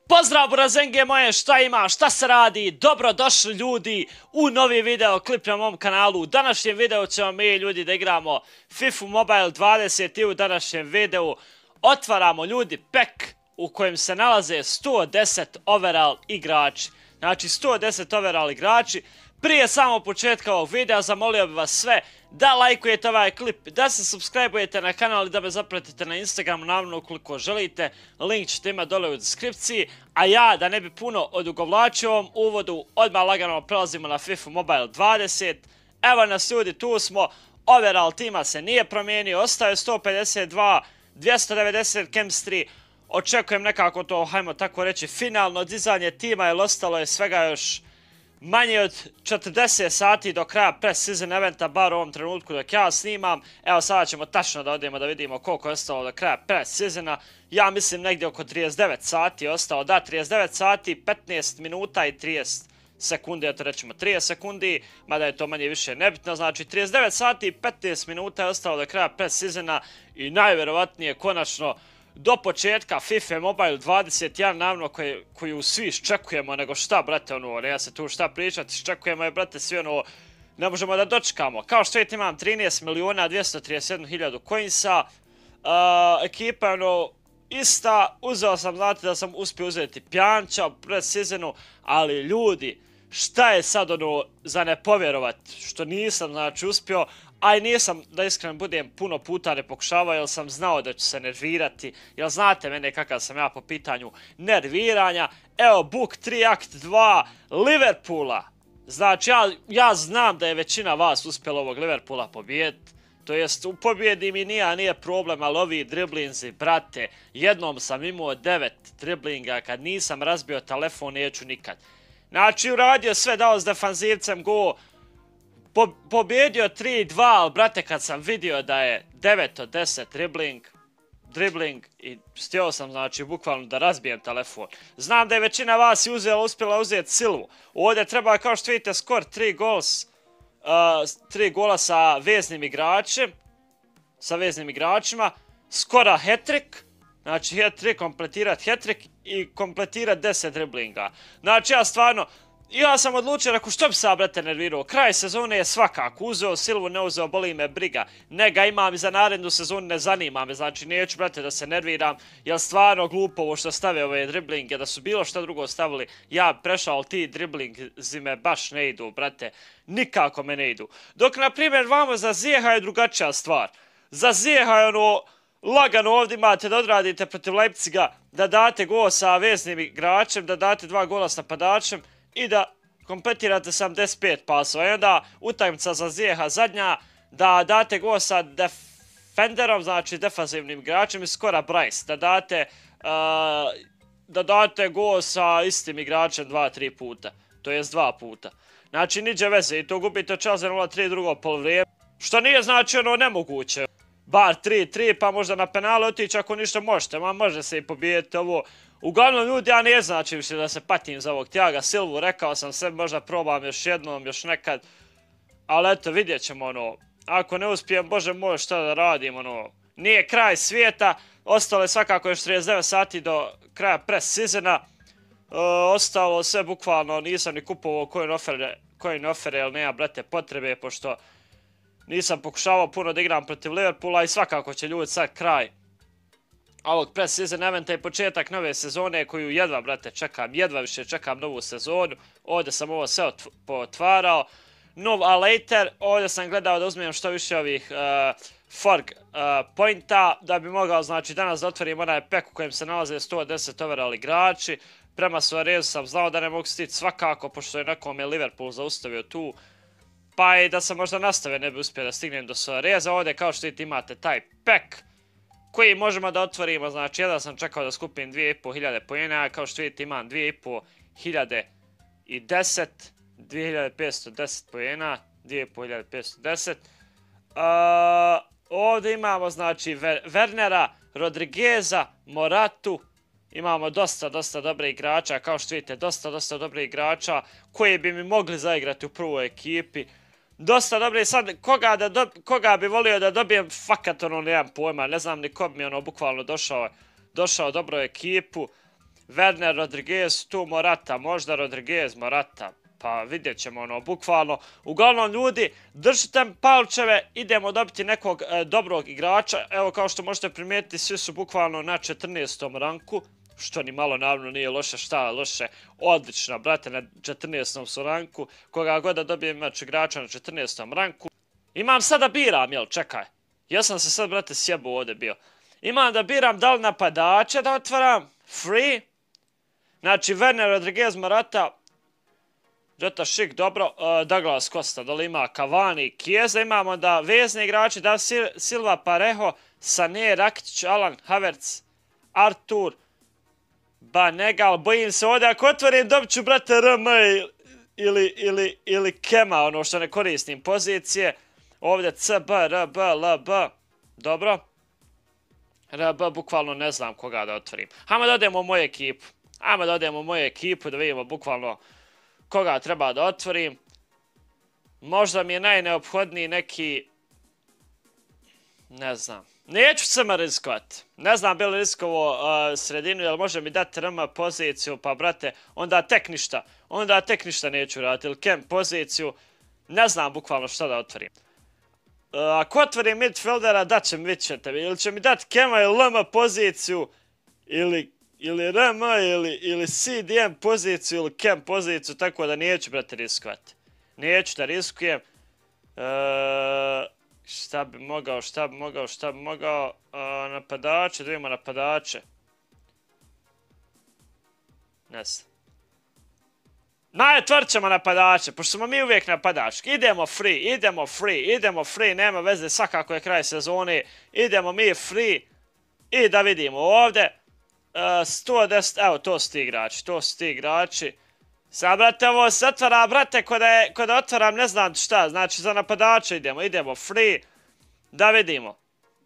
Pozdrav burazenge moje, šta ima, šta se radi, dobrodošli ljudi u novi video klip na mom kanalu. U današnjem videu ćemo mi ljudi da igramo FIFA Mobile 20 i u današnjem videu otvaramo ljudi pack u kojem se nalaze 110 overall igrači. Znači 110 overall igrači. Prije samog početka ovog videa zamolio bih vas sve da lajkujete ovaj klip, da se subscribe-ujete na kanal i da me zapratite na Instagramu naravno ukoliko želite. Link ćete imati dole u deskripciji. A ja, da ne bi puno odugovlačio ovom uvodu, odmah lagano prelazimo na FIFA Mobile 20. Evo nas ljudi, tu smo. Overall tima se nije promijenio, ostaje 152, 290 chemistry. Očekujem nekako to, hajmo tako reći, finalno dizanje tima, jer ostalo je svega još manje od 40 sati do kraja pre-season eventa, bar u ovom trenutku dok ja snimam. Evo sada ćemo tačno da odemo da vidimo koliko je ostalo do kraja pre-seasona. Ja mislim negdje oko 39 sati je ostalo, da, 39 sati, 15 minuta i 30 sekundi, eto rećemo 30 sekundi, mada je to manje više nebitno, znači 39 sati i 15 minuta je ostalo do kraja pre-seasona i najvjerovatnije konačno do početka FIFA Mobile 21, naravno koju svi iščekujemo, nego šta, brate, ono, ne ja se tu šta pričati, iščekujemo je, brate, svi ono, ne možemo da dočekamo. Kao što vidite imam 13 milijuna 231 hiljadu coinsa, ekipa je ono ista, uzeo sam, znate da sam uspio uzeti Pjanića pred sezonu, ali ljudi, šta je sad ono za ne povjerovat, što nisam znači uspio, a i nisam, da iskreno budem, puno puta ne pokušavao jer sam znao da ću se nervirati, jer znate mene kakav sam ja po pitanju nerviranja. Evo Book 3 Act 2 Liverpoola, znači ja znam da je većina vas uspjela ovog Liverpoola pobijediti, to jest u pobjedi mi nije problem, ali ovi driblinzi, brate, jednom sam imao 9 driblinga, kad nisam razbio telefon neću nikad. Znači uradio sve, dao s defanzivcem go, pobjedio 3-2, ali brate kad sam vidio da je 9 od 10 dribling i htio sam znači bukvalno da razbijem telefon. Znam da je većina vas i uspjela uzeti Silvu. Ovdje treba kao što vidite skor 3 gola sa veznim igračima, skora hat-trick, znači hat-trick, kompletirat hat-trick i kompletirat 10 driblinga. Znači ja sam odlučio, rekao što bi se brate nervirao, kraj sezone je svakako, uzeo Silvu, ne uzeo, boli me briga, ne ga imam i za narednu sezonu, ne zanima me, znači neću brate da se nerviram, jer stvarno glupo ovo što stave ove driblinge, da su bilo što drugo stavili, ja prešao, ti driblinzi me baš ne idu, brate, nikako me ne idu. Dok na primjer vamo za Zijeha je drugačija stvar, za Zijeha je ono, lagano ovdje imate da odradite protiv Leipziga, da date gol sa veznim igračem, da date 2 gola s napadačem, i da kompletirate 75 pasova. I onda utakmica za Zijeha zadnja, da date gol sa defenderom, znači defanzivnim igračem i skora Bryce. Da date gol sa istim igračem 2-3 puta. To jest 2 puta. Znači niđe veze i to gubite od Chelsea 0-3 drugo polovrijeme. Što nije znači ono nemoguće. Bar 3-3 pa možda na penale otići ako ništa možete. Može se i pobijeti ovo. Uglavnom ljudi, ja ne znači više da se patim za ovog Thiaga Silvu, rekao sam sve, možda probam još jednom, još nekad, ali eto vidjet ćemo ono, ako ne uspijem, bože moj šta da radim ono, nije kraj svijeta, ostalo je svakako još 39 sati do kraja pre-sezona, ostalo sve bukvalno, nisam ni kupovao coin ofere, jer nema brate potrebe, pošto nisam pokušavao puno da igram protiv Liverpoola i svakako će ljudi sad kraj ovog pre-season eventa i početak nove sezone koju jedva, brate, čekam, jedva više čekam novu sezonu. Ovdje sam ovo sve potvarao. Nov later, ovdje sam gledao da uzmem što više ovih fork pointa, da bi mogao, znači, danas da otvorim onaj pack u kojem se nalaze 110 overall igrači. Prema Suarezu sam znao da ne mogu stići svakako, pošto je nekom je Liverpool zaustavio tu. Pa i da sam možda nastavio, ne bi uspio da stignem do Suareza. Ovdje, kao što vidite, imate taj pack koji možemo da otvorimo, znači jedan sam čekao da skupim 2500 pojena, kao što vidite imam 2510, 2510 pojena, 2510. Ovdje imamo znači Wernera, Rodrigueza, Moratu, imamo dosta dobre igrača, kao što vidite dosta dobre igrača koji bi mi mogli zaigrati u prvoj ekipi. Dosta dobro i sad koga bi volio da dobijem, fakat ono nemam pojma, ne znam ni ko bi mi ono bukvalno došao dobro ekipu. Werner, Rodriguez, tu Morata, možda Rodriguez, Morata. Pa vidjet ćemo ono, bukvalno. Uglavnom ljudi, držite palčeve, idemo dobiti nekog dobrog igrača. Evo kao što možete primijetiti, svi su bukvalno na 14. ranku. Što ni malo naravno nije loše, šta loše, odlično, brate, na 14. su ranku. Koga god da dobijem igrača na 14. ranku. Imam sad da biram, jel, čekaj. Ja sam se sad, brate, sjebu ovdje bio. Imam da biram da li napadače da otvaram, free. Znači, Werner, Rodriguez, Morata, Jota Šik, dobro, Douglas Costa, da li ima Cavani, Chiesa, imamo da vezni igrači, da Silva, Parejo, Sané, Rakitic, Alan, Havertz, Artur, Banegal, bojim se ovdje, ako otvorim dobit ću, brate, RM ili Kema, ono što ne koristim pozicije. Ovdje CB, RB, LB, dobro. RB, bukvalno ne znam koga da otvorim. Hajmo da odemo u moju ekipu. Hajmo da odemo u moju ekipu da vidimo bukvalno koga treba da otvorim. Možda mi je najneophodniji neki... Ne znam. Neću sama riskovati. Ne znam bi li riskovo sredinu, jer može mi dati RM poziciju, pa brate, onda tek ništa. Onda tek ništa neću raditi. Ili Kem poziciju. Ne znam bukvalno šta da otvorim. Ako otvorim midfieldera, dat će mi, vidjet ćete. Ili će mi dati Kema ili LM poziciju, ili RM, ili CDM poziciju, ili Kem poziciju, tako da neću, brate, riskovati. Neću da riskujem. Šta bi mogao, napadače, da vidimo napadače. Ne znam. Otvorit ćemo napadače, pošto smo mi uvijek napadački. Idemo free, nema veze, svakako je kraj sezone. Idemo mi free i da vidimo ovdje. 110, evo to su ti igrači. Sad, brate, ovo se otvara, brate, kod da otvaram ne znam šta, znači za napadače idemo free. Da vidimo.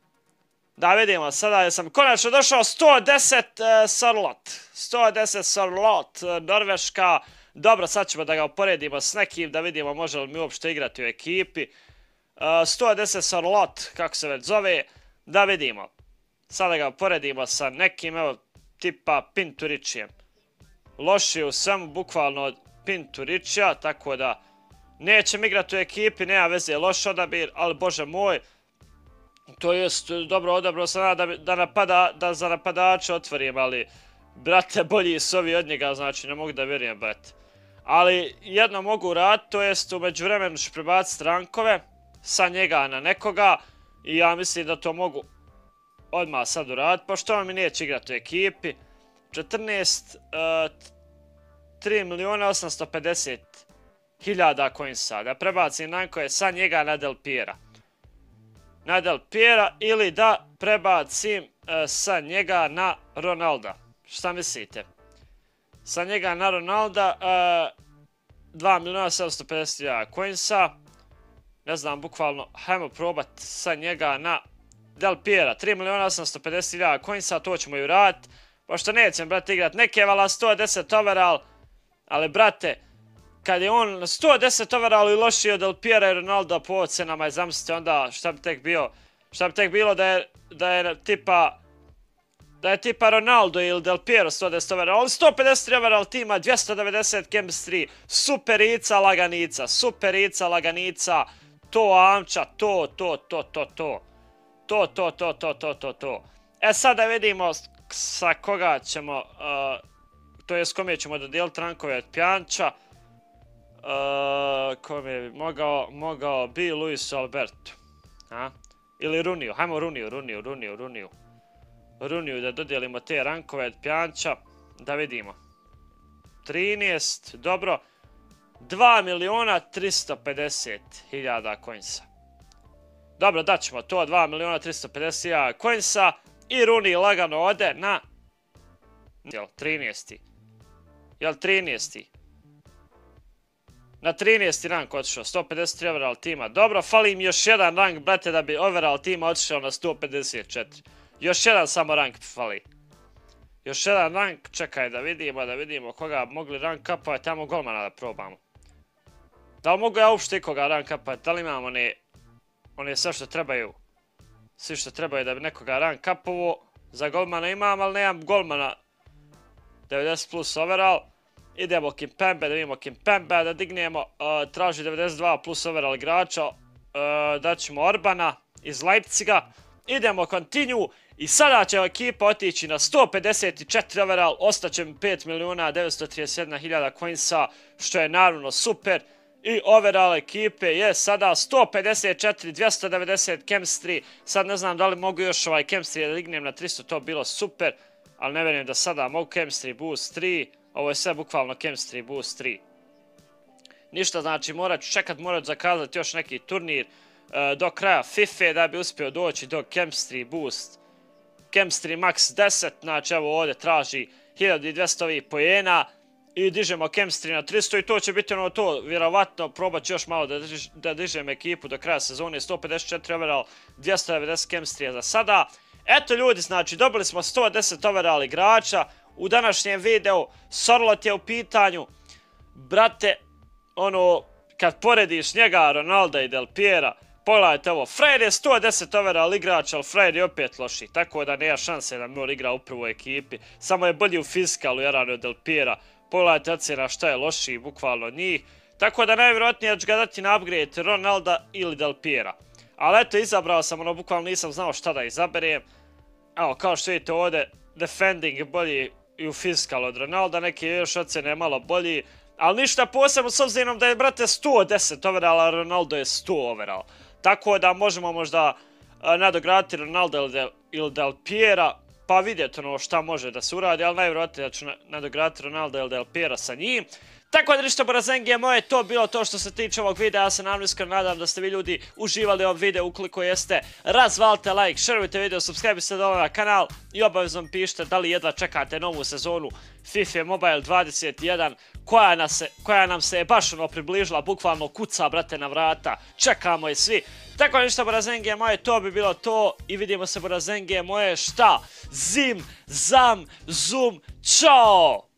Sada sam konačno došao 110 Sørloth, Norveška. Dobro, sad ćemo da ga uporedimo s nekim, da vidimo može li mi uopšte igrati u ekipi. 110 Sørloth, kako se već zove, da vidimo. Sada ga uporedimo sa nekim, evo, tipa Pinturičijem. Loši u svemu, bukvalno od Pinturičija, tako da nećem igrati u ekipi, nema veze, loš odabir, ali bože moj, to jest dobro odabrao sam da za napadače otvorim, ali brate, bolji su ovi od njega, znači ne mogu da vjerujem, brate. Ali jedno mogu raditi, to jest u međuvremenu ću prebaciti rankove sa njega na nekoga i ja mislim da to mogu odmah sad uraditi, pošto on mi neće igrati u ekipi. 14, 3.850.000 coinsa, da prebacim rankove sa njega na Del Piera ili da prebacim sa njega na Ronalda. Šta mislite? Sa njega na Ronalda 2.750.000 coinsa. Ne znam, bukvalno, hajmo probati sa njega na Del Piera. 3.850.000 coinsa, to ćemo i uraditi. Pošto nećem, brate, igrat neke vala 110 overall, ali, brate, kad je on 110 overall i lošiji od Del Piera i Ronalda po ocenama, i zamislite onda šta bi tek bilo da je tipa Ronaldo ili Del Piero 110 overall, ali 153 overall tima, 290 chemistry, superica laganica, to amča, to. E sad da vidimo sa koga ćemo, to jest kome ćemo dodijeliti rankove od Pjanča. Kome bi mogao bi Luis Alberto. Ili Runiju, hajmo Runiju da dodijelimo te rankove od Pjanča. Da vidimo. 13, dobro. 2.350.000 coinsa. Dobro, daćemo to, 2.350.000 coinsa. I Rooney lagano ode na... Jel 13. Na 13. rank otišao, 153 overall tima. Dobro, fali im još jedan rank, brate, da bi overall tima otišao na 154. Još jedan samo rank fali. Još jedan rank, čekaj da vidimo koga mogli rank upovati, tamo golmana da probamo. Da li mogu ja uopšte ikoga rank upovati, da li imamo one sve što trebaju. Svi što trebaju da bi nekoga rank upovo. Za golmana imam, ali nemam golmana 90 plus overall. Idemo Kimpembe, da vidimo Kimpembe, da dignemo, traži 92 plus overall igrača, daćemo Orbana iz Leipziga, idemo continue i sada će ekipa otići na 154 overall, ostaće mi 5.931.000 coinsa, što je naravno super. I overall ekipe je sada 154, 290 chemistry, sad ne znam da li mogu još ovaj chemistry da dignem na 300, to bilo super, ali ne vjerujem da sada mogu chemistry boost 3, ovo je sve bukvalno chemistry boost 3. Ništa, znači morat ću čekat, morat ću zakazati još neki turnir do kraja FIFA da bi uspio doći do chemistry boost. Chemistry max 10, znači evo ovdje traži 1200 poena i dižemo chemistry na 300 i to će biti ono to, vjerovatno probat ću još malo da dižem ekipu do kraja sezone, 154 overall, 290 chemistry za sada. Eto ljudi, znači dobili smo 110 overall igrača, u današnjem videu Sorloth je u pitanju, brate, ono, kad porediš njega, Ronalda i Del Piera, pogledajte ovo, Fred je 110 overall igrač, ali Fred je opet loši, tako da nema šanse da Mor igra u prvoj ekipi, samo je bolji u fizikalu jer od Del Piera, pogledajte ocjena šta je loši, bukvalno njih, tako da najvjerojatnije ću ga dati na upgrade Ronalda ili Del Piera. Ali eto, izabrao sam, ono, bukvalno nisam znao šta da izaberem, evo, kao što vidite ovdje, defending je bolji i u fizikalu od Ronalda, neki još ocjene malo bolji, ali ništa posebno s obzirom da je, brate, 110 overall, a Ronaldo je 100 overall. Tako da možemo možda nadograditi Ronalda ili Del Piera, pa vidjeti ono šta može da se uradi, ali najvjerojatnije da ću nadograditi Ronalda ili Del Piera sa njim. Tako da ništa, Borazengije moje, to bilo to što se tiče ovog videa, ja se naravno iskreno nadam da ste vi ljudi uživali ovog videa, ukoliko jeste, razvalite like, šerujte video, subscribe se na kanal i obavezno pišite da li jedva čekate novu sezonu FIFA Mobile 21 koja nam se je baš ono približila, bukvalno kuca, brate, na vrata, čekamo je svi. Tako da ništa, Borazengije moje, to bi bilo to i vidimo se, Borazengije moje, šta? Zim, zam, zum, čao!